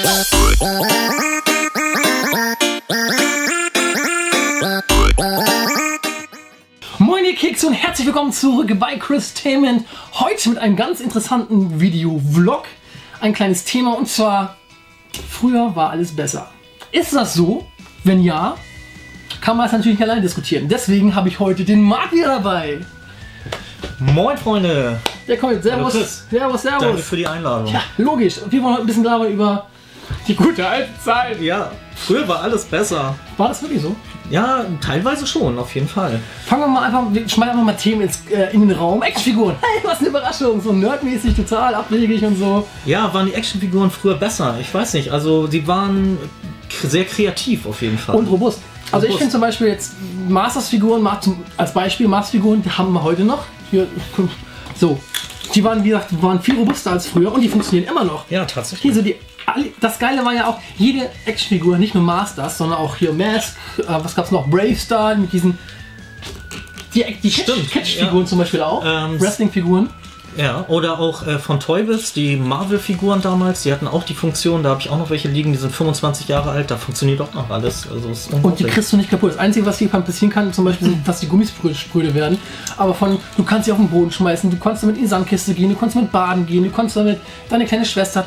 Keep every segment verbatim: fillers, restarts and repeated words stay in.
Moin ihr Keks und herzlich willkommen zurück bei Christainment. Heute mit einem ganz interessanten Video-Vlog. Ein kleines Thema und zwar, früher war alles besser. Ist das so? Wenn ja, kann man es natürlich nicht allein diskutieren. Deswegen habe ich heute den Marc wieder dabei. Moin Freunde! Der kommt jetzt. Servus, servus, servus. Danke für die Einladung. Ja, logisch. Und wir wollen heute ein bisschen labern über die gute alte Zeit. Ja, früher war alles besser. War das wirklich so? Ja, teilweise schon, auf jeden Fall. Fangen wir mal einfach, wir schmeißen einfach mal Themen ins, äh, in den Raum. Actionfiguren. Hey, was eine Überraschung. So nerdmäßig, total abwegig und so. Ja, waren die Actionfiguren früher besser? Ich weiß nicht. Also, die waren sehr kreativ auf jeden Fall. Und robust. Also, ich finde zum Beispiel jetzt Masters-Figuren, als Beispiel Masters-Figuren, die haben wir heute noch. Hier, so. Die waren, wie gesagt, waren viel robuster als früher und die funktionieren immer noch. Ja, tatsächlich. Hier so die, das Geile war ja auch, jede Actionfigur, nicht nur Masters, sondern auch hier Mask, äh, was gab's noch, Bravestar mit diesen, die, die Catch-Figuren ja. Zum Beispiel auch, ähm, Wrestling-Figuren. Ja, oder auch äh, von Toybiz, die Marvel-Figuren damals, die hatten auch die Funktion, da habe ich auch noch welche liegen, die sind fünfundzwanzig Jahre alt, da funktioniert auch noch alles. Also ist und die kriegst du nicht kaputt. Das Einzige, was hier passieren kann, zum Beispiel, sind, dass die Gummisprüde spröde werden. Aber von, du kannst sie auf den Boden schmeißen, du kannst damit in die Sandkiste gehen, du kannst damit baden gehen, du kannst damit deine kleine Schwester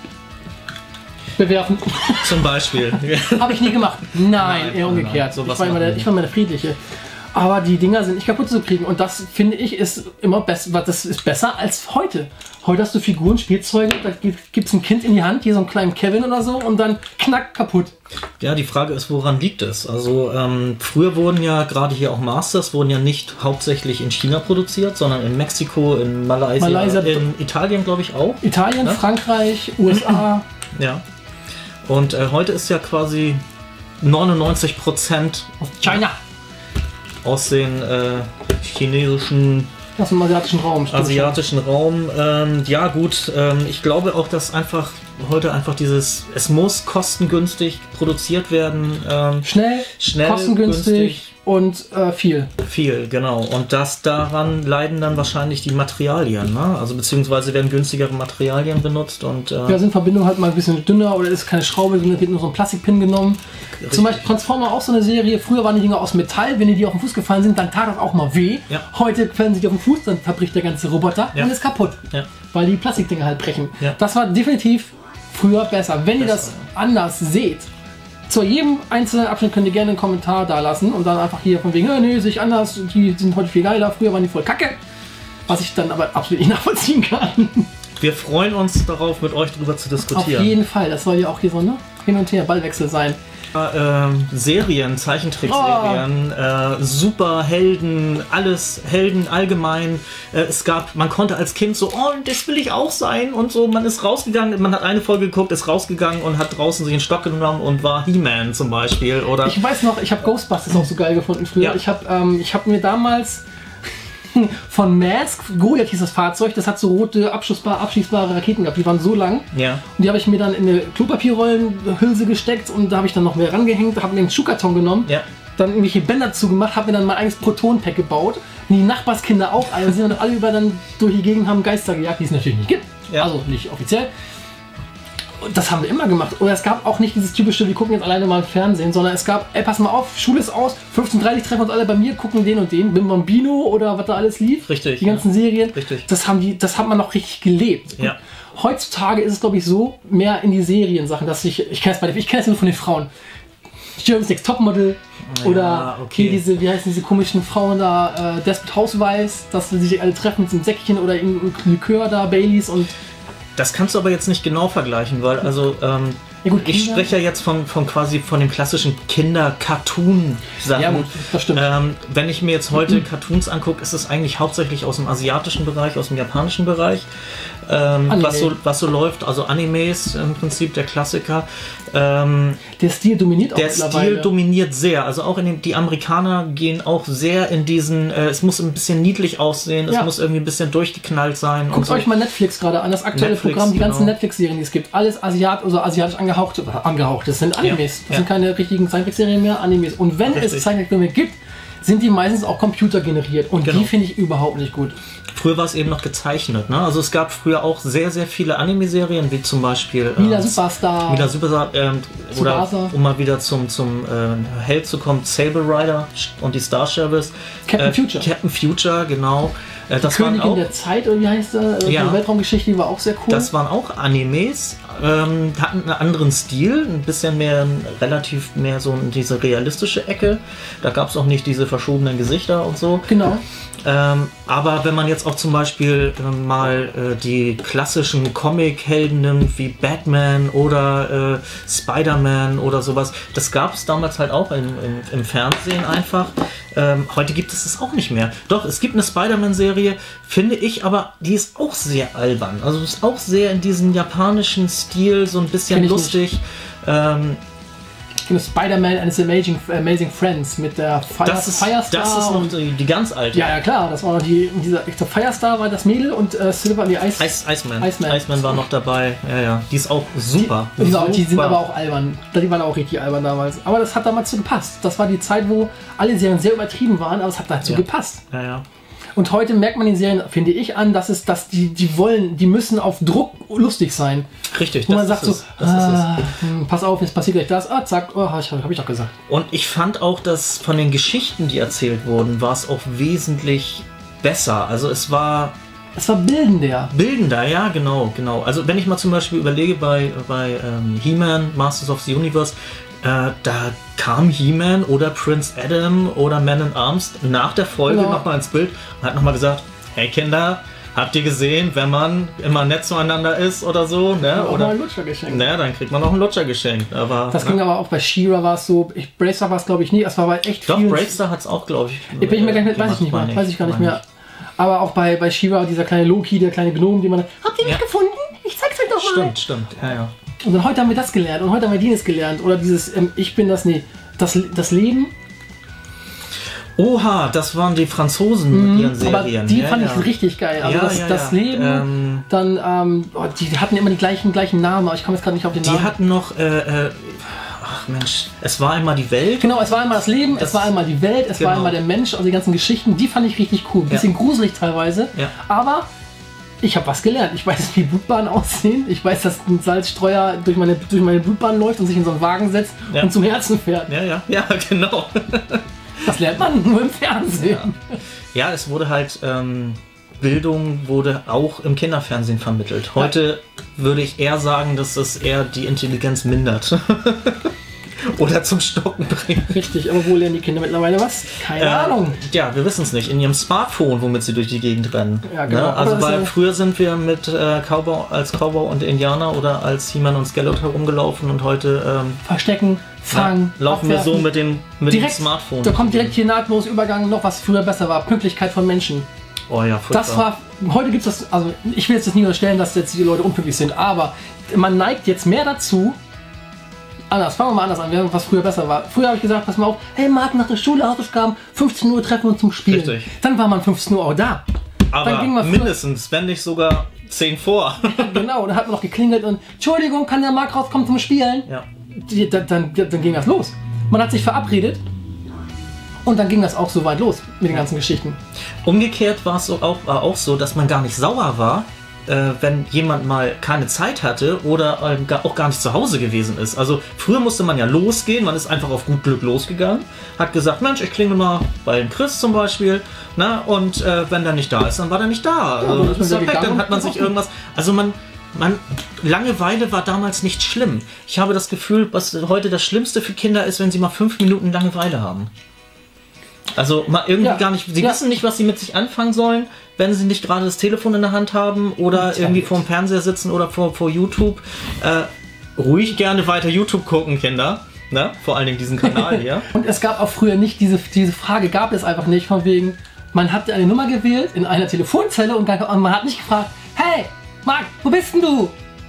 bewerfen. Zum Beispiel. Habe ich nie gemacht. Nein, nein eher umgekehrt. Nein, ich, war immer der, ich war immer der Friedliche. Aber die Dinger sind nicht kaputt zu kriegen und das finde ich ist immer besser, das ist besser als heute. Heute hast du Figuren, Spielzeuge, da gibt es ein Kind in die Hand, hier so einen kleinen Kevin oder so und dann knack kaputt. Ja, die Frage ist, woran liegt es? Also ähm, früher wurden ja gerade hier auch Masters, wurden ja nicht hauptsächlich in China produziert, sondern in Mexiko, in Malaysia, Malaysia in Italien glaube ich auch. Italien, ja? Frankreich, U S A. Ja. Und äh, heute ist ja quasi neunundneunzig Prozent China. Aus den äh, chinesischen, aus dem asiatischen Raum. Asiatischen Raum. Ähm, ja gut, ähm, ich glaube auch, dass einfach heute einfach dieses, es muss kostengünstig produziert werden. Ähm, schnell, schnell, kostengünstig günstig. Und äh, viel. Viel, genau. Und das daran leiden dann wahrscheinlich die Materialien, ne? Also beziehungsweise werden günstigere Materialien benutzt und äh ja, sind Verbindungen halt mal ein bisschen dünner oder ist keine Schraube, sondern wird nur so ein Plastikpin genommen. Richtig. Zum Beispiel Transformer auch so eine Serie. Früher waren die Dinger aus Metall, wenn die, die auf den Fuß gefallen sind, dann tat das auch mal weh. Ja. Heute fallen sie die auf den Fuß, dann verbricht der ganze Roboter ja. und ist kaputt. Ja. Weil die Plastikdinger halt brechen. Ja. Das war definitiv früher besser. Wenn besser, ihr das ja. anders seht, zu jedem einzelnen Abschnitt könnt ihr gerne einen Kommentar da lassen und dann einfach hier von wegen, oh, nee, sehe ich anders, die sind heute viel geiler, früher waren die voll kacke. Was ich dann aber absolut nicht nachvollziehen kann. Wir freuen uns darauf, mit euch darüber zu diskutieren. Auf jeden Fall, das soll ja auch hier so ne? Hin und her, Ballwechsel sein. Äh, Serien, Zeichentrickserien, oh. äh, Superhelden, alles Helden allgemein. Äh, es gab, man konnte als Kind so, oh, das will ich auch sein und so. Man ist rausgegangen, man hat eine Folge geguckt, ist rausgegangen und hat draußen sich einen Stock genommen und war He-Man zum Beispiel. Oder ich weiß noch, ich habe Ghostbusters auch so geil gefunden früher. Ja. Ich habe ähm, ich hab mir damals von Mask, Goliath hieß das Fahrzeug, das hat so rote abschießbare, abschießbare Raketen gehabt, die waren so lang. Ja. Und die habe ich mir dann in eine Klopapierrollenhülse gesteckt und da habe ich dann noch mehr rangehängt, habe mir einen Schuhkarton genommen, ja. dann irgendwelche Bänder zugemacht, habe mir dann mein eigenes Proton-Pack gebaut. Und die Nachbarskinder auch, alle sind dann alle über dann durch die Gegend, haben Geister gejagt, die es natürlich nicht gibt. Ja. Also nicht offiziell. Und das haben wir immer gemacht. Oder es gab auch nicht dieses typische, wir gucken jetzt alleine mal im Fernsehen, sondern es gab, ey, pass mal auf, Schule ist aus, fünfzehn Uhr dreißig treffen wir uns alle bei mir, gucken den und den, Bim Bambino oder was da alles lief. Richtig. Die ganzen ja. Serien. Richtig. Das haben die, das hat man noch richtig gelebt. Ja. Heutzutage ist es, glaube ich, so, mehr in die Seriensachen, dass ich, ich kenne es bei ich kenne es nur von den Frauen. Germany's Next Topmodel ja, oder okay. diese, wie heißen diese komischen Frauen da, äh, Desperate Housewives, dass sie sich alle treffen mit einem Säckchen oder in Likör da, Baileys und das kannst du aber jetzt nicht genau vergleichen, weil also ähm, ja gut, ich spreche ja jetzt von, von quasi von den klassischen Kinder-Cartoon-Sachen. Ja gut, das stimmt. Ähm, wenn ich mir jetzt heute mhm. Cartoons angucke, ist es eigentlich hauptsächlich aus dem asiatischen Bereich, aus dem japanischen Bereich, ähm, was, so, was so läuft. Also Animes im Prinzip, der Klassiker. Ähm, der Stil dominiert auch Der Stil dominiert sehr. Also auch in den, die Amerikaner gehen auch sehr in diesen, äh, es muss ein bisschen niedlich aussehen, es ja. muss irgendwie ein bisschen durchgeknallt sein. Guckt so. euch mal Netflix gerade an, das aktuelle Netflix, Programm, die ganzen genau. Netflix-Serien, die es gibt. Alles Asiat, also asiatisch angehaucht, angehaucht. Das sind Animes. Ja. Das ja. sind keine richtigen Zeichentrickserien mehr, Animes. Und wenn Richtig. es Zeichentrickfilme gibt, sind die meistens auch computergeneriert. Und Genau. die finde ich überhaupt nicht gut. Früher war es eben noch gezeichnet, ne? Also es gab früher auch sehr, sehr viele Anime-Serien, wie zum Beispiel Mila äh, Superstar. Mila Superstar, ähm, oder Tsubasa. um mal wieder zum, zum äh, Held zu kommen, Sable Rider und die Star Service. Captain äh, Future. Captain Future, genau. Äh, das waren Königin auch, der Zeit, oder wie heißt der? Ja. Die Weltraumgeschichte, die war auch sehr cool. das waren auch Animes, ähm, hatten einen anderen Stil, ein bisschen mehr, relativ mehr so in diese realistische Ecke. Da gab es auch nicht diese verschobenen Gesichter und so. Genau. Ähm, aber wenn man jetzt auch zum Beispiel äh, mal äh, die klassischen Comic-Helden nimmt, wie Batman oder äh, Spider-Man oder sowas, das gab es damals halt auch im, im, im Fernsehen einfach. Ähm, heute gibt es das auch nicht mehr. Doch, es gibt eine Spider-Man-Serie, finde ich, aber die ist auch sehr albern. Also ist auch sehr in diesem japanischen Stil, so ein bisschen Kenn ich lustig. Ähm, Spider-Man and his Amazing, Amazing Friends mit der Fire, das, ist, Firestar. das ist noch und, die, die ganz alte. ja, ja, klar. Das war noch die, dieser, ich glaube, Firestar war das Mädel und äh, Silver, die Ice, Ice, Iceman. Iceman. Iceman war noch dabei. Ja, ja. Die ist auch super. Die, die, die sind Super. aber auch albern. Die waren auch richtig albern damals. Aber das hat damals so gepasst. Das war die Zeit, wo alle Serien sehr übertrieben waren, aber es hat dazu Ja. gepasst. Ja, ja. Und heute merkt man den Serien, finde ich, an, dass es, dass die, die wollen, die müssen auf Druck lustig sein. Richtig, Wo man das sagt so, ist es. Das ah, ist hm, pass auf, jetzt passiert gleich das. Ah, zack, oh, hab ich, hab ich doch gesagt. es. Und ich fand auch, dass von den Geschichten, die erzählt wurden, war es auch wesentlich besser. Also es war Es war bildender. bildender, ja, genau, genau. Also wenn ich mal zum Beispiel überlege bei, bei ähm, He-Man, Masters of the Universe, äh, da kam He-Man oder Prince Adam oder Man in Arms nach der Folge Genau. nochmal ins Bild und hat nochmal gesagt, hey Kinder, habt ihr gesehen, wenn man immer nett zueinander ist oder so, ne? Auch Oder, mal ein Lutscher geschenkt. ne, dann kriegt man auch einen Lutscher geschenkt. Aber, Das ne? ging aber auch bei She-Ra war es so, ich, Bracer war es glaube ich nie, es war bei echt Doch, vielen. Bravestar hat es auch, glaube ich. Ich bin ich mir gar nicht, äh, weiß ich nicht gemacht, mehr, meine weiß ich gar nicht meine mehr. Aber auch bei, bei She-Ra, dieser kleine Loki, der kleine Gnome, den man. Habt ihr Ja. nicht gefunden? Ich zeig's euch doch mal. Stimmt, stimmt, ja, ja. Und dann heute haben wir das gelernt und heute haben wir jenes gelernt. Oder dieses, ähm, ich bin das, nee, das, das Leben. Oha, das waren die Franzosen mit ihren Serien. Aber die ja, fand ja. ich richtig geil. Also Ja, das, ja, das ja. Leben, Ähm, dann, ähm, oh, die hatten immer die gleichen, gleichen Namen, aber ich komme jetzt gerade nicht auf den Die Namen. hatten noch, äh, äh, ach Mensch, es war einmal die Welt. Genau, es war einmal das Leben, Das- es war einmal die Welt, es genau. war einmal der Mensch, also die ganzen Geschichten, die fand ich richtig cool. Ein bisschen gruselig teilweise, Ja. aber ich habe was gelernt. Ich weiß, wie Blutbahnen aussehen. Ich weiß, dass ein Salzstreuer durch meine, durch meine Blutbahn läuft und sich in so einen Wagen setzt Ja. und zum Herzen fährt. Ja, ja, ja, genau. Das lernt man nur im Fernsehen. Ja, es wurde halt, ähm, Bildung wurde auch im Kinderfernsehen vermittelt. Heute würde ich eher sagen, dass es eher die Intelligenz mindert. Oder zum Stocken bringt. Richtig, aber wo lernen die Kinder mittlerweile was? Keine Äh, Ahnung. Ja, wir wissen es nicht. In ihrem Smartphone, womit sie durch die Gegend rennen. Ja, genau. Ne? Aber Also das ist weil ja- früher sind wir mit äh, Cowboy, als Cowboy und Indianer oder als He-Man und Skeletor herumgelaufen und heute ähm, Verstecken, fangen, ja, laufen wir so abwerfen. mit dem, mit direkt, dem Smartphone. Da kommt direkt hier nahtlos Übergang noch, was früher besser war. Pünktlichkeit von Menschen. Oh ja, furchtbar. Das war, heute gibt es das, also ich will jetzt das nicht unterstellen, dass jetzt die Leute unpünktlich sind, aber man neigt jetzt mehr dazu, anders, fangen wir mal anders an, was früher besser war. Früher habe ich gesagt, pass mal auf, hey Martin, nach der Schule, Hausaufgaben, fünfzehn Uhr treffen wir uns zum Spielen. Richtig. Dann war man fünfzehn Uhr auch da. Aber dann ging man früher- mindestens, wenn nicht sogar zehn vor. Genau, dann hat man noch geklingelt und, Entschuldigung, kann der Marc rauskommen zum Spielen? Ja. Die, dann, dann, dann ging das los. Man hat sich verabredet und dann ging das auch so weit los mit den ganzen Geschichten. Umgekehrt war es so auch, war auch so, dass man gar nicht sauer war, äh, wenn jemand mal keine Zeit hatte oder ähm, gar, auch gar nicht zu Hause gewesen ist. Also früher musste man ja losgehen, man ist einfach auf gut Glück losgegangen, hat gesagt, Mensch, ich klingel mal bei dem Chris zum Beispiel, na, und äh, wenn der nicht da ist, dann war der nicht da. dann Also, ist man ist er wieder weg, gegangen dann hat man und sich getroffen. irgendwas, also man, man, Langeweile war damals nicht schlimm. Ich habe das Gefühl, was heute das Schlimmste für Kinder ist, wenn sie mal fünf Minuten Langeweile haben. Also mal irgendwie Ja, gar nicht, sie ja. wissen nicht, was sie mit sich anfangen sollen, wenn sie nicht gerade das Telefon in der Hand haben oder Tja. irgendwie vorm Fernseher sitzen oder vor, vor YouTube. Äh, ruhig gerne weiter YouTube gucken, Kinder. Ne? Vor allen Dingen diesen Kanal hier. Und es gab auch früher nicht, diese, diese Frage gab es einfach nicht, von wegen, man hat eine Nummer gewählt in einer Telefonzelle und gar- und man hat nicht gefragt, hey, Marc, wo bist denn du?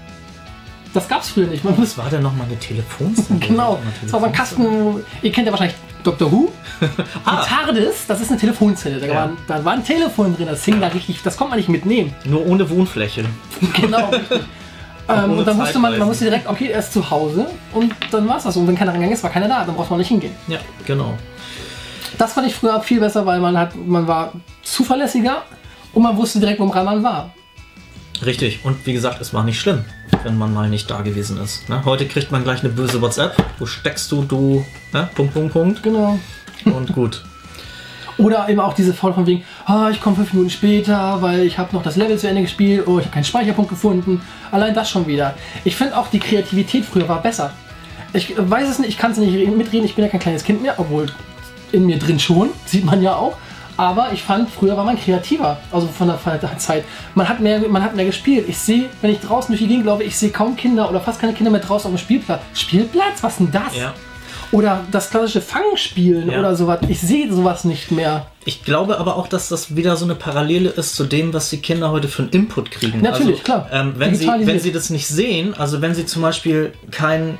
Das gab's früher nicht. Man Was war denn nochmal eine Telefonzelle? Genau, das war so ein Kasten, ihr kennt ja wahrscheinlich Doctor Who. Ah. Die TARDIS, das ist eine Telefonzelle. Da, Ja. war, da war ein Telefon drin, das hing da richtig, das konnte man nicht mitnehmen. Nur ohne Wohnfläche. Genau, richtig. ähm, ohne und dann musste man, man Zeitreisen. musste direkt, okay, er ist zu Hause und dann war es das. Und wenn keiner rangegangen ist, war keiner da, dann braucht man nicht hingehen. Ja, genau. Das fand ich früher viel besser, weil man hat, man war zuverlässiger und man wusste direkt, woran man war. Richtig. Und wie gesagt, es war nicht schlimm, wenn man mal nicht da gewesen ist. Ne? Heute kriegt man gleich eine böse WhatsApp. Wo steckst du, du, ne? Punkt, Punkt, Punkt. Genau. Und gut. Oder eben auch diese Fall von wegen, ah, ich komme fünf Minuten später, weil ich habe noch das Level zu Ende gespielt, oh, ich habe keinen Speicherpunkt gefunden. Allein das schon wieder. Ich finde auch, die Kreativität früher war besser. Ich weiß es nicht, ich kann es nicht mitreden, ich bin ja kein kleines Kind mehr, obwohl in mir drin schon, sieht man ja auch. Aber ich fand, früher war man kreativer, also von der Zeit. Man hat mehr, man hat mehr gespielt. Ich sehe, wenn ich draußen durch die Gegend laufe, ich sehe kaum Kinder oder fast keine Kinder mehr draußen auf dem Spielplatz. Spielplatz? Was denn das? Ja. Oder das klassische Fangspielen ja. oder sowas. Ich sehe sowas nicht mehr. Ich glaube aber auch, dass das wieder so eine Parallele ist zu dem, was die Kinder heute für einen Input kriegen. Natürlich, also, klar. Ähm, wenn, sie, wenn sie das nicht sehen, also wenn sie zum Beispiel kein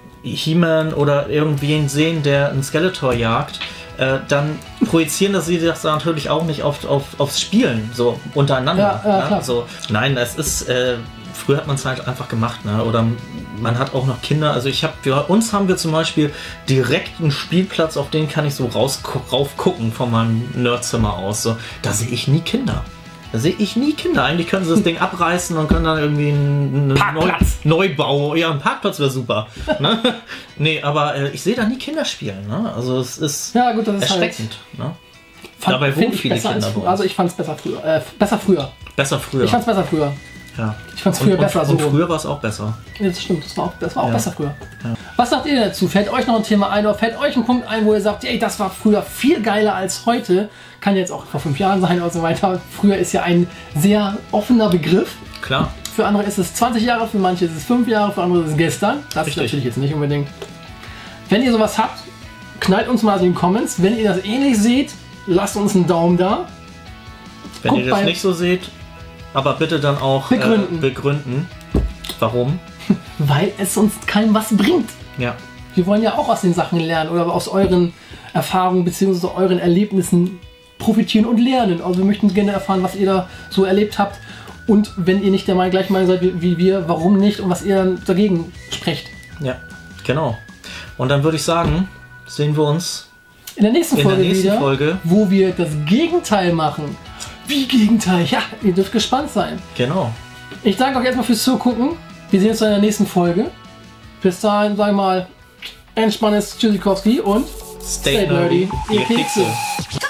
He-Man oder irgendwen sehen, der einen Skeletor jagt, äh, dann projizieren das sie das natürlich auch nicht auf, auf, aufs Spielen, so untereinander. Ja, ja, ne? klar. So, nein, das ist, äh, früher hat man es halt einfach gemacht, ne? Oder man hat auch noch Kinder, also ich habe, bei uns haben wir zum Beispiel direkt einen Spielplatz, auf den kann ich so raus, rauf gucken von meinem Nerdzimmer aus, so. Da sehe ich nie Kinder. Da sehe ich nie Kinder. Eigentlich können sie das Ding abreißen und können dann irgendwie einen Neu Neubau. Ja, ein Parkplatz wäre super. Ne? Nee, aber äh, ich sehe da nie Kinder spielen. Ne? Also es ist, ja, gut, das ist erschreckend. Halt, ne? fand, Dabei wohnen viele Kinder. Als, also ich fand es besser früher. Äh, besser früher. Besser früher. Ich fand es besser früher. Ja. Ich fand es früher und, besser. Und, und so. früher war es auch besser. Ja, das stimmt, das war auch, das war auch ja. besser früher. Ja. Was sagt ihr dazu? Fällt euch noch ein Thema ein oder fällt euch ein Punkt ein, wo ihr sagt, ey, das war früher viel geiler als heute? Kann jetzt auch vor fünf Jahren sein und so weiter. Früher ist ja ein sehr offener Begriff. Klar. Für andere ist es zwanzig Jahre, für manche ist es fünf Jahre, für andere ist es gestern. Das Richtig. ist natürlich jetzt nicht unbedingt. Wenn ihr sowas habt, knallt uns mal in die Comments. Wenn ihr das ähnlich seht, lasst uns einen Daumen da. Wenn Guckt ihr das bei- nicht so seht, aber bitte dann auch Begründen. Äh, begründen. Warum? Weil es uns keinem was bringt. Ja. Wir wollen ja auch aus den Sachen lernen oder aus euren Erfahrungen bzw. euren Erlebnissen profitieren und lernen. Also wir möchten gerne erfahren, was ihr da so erlebt habt. Und wenn ihr nicht der Meinung gleich Meinung seid wie, wie wir, warum nicht und was ihr dann dagegen sprecht. Ja, genau. Und dann würde ich sagen, sehen wir uns In der nächsten in Folge der nächsten wieder, Folge. wo wir das Gegenteil machen. Wie Gegenteil? Ja, ihr dürft gespannt sein. Genau. Ich danke euch erstmal fürs Zugucken. Wir sehen uns in der nächsten Folge. Bis dahin, sag ich mal, entspanntes Tschüssikowski und Stay nerdy, ihr Kekse. Come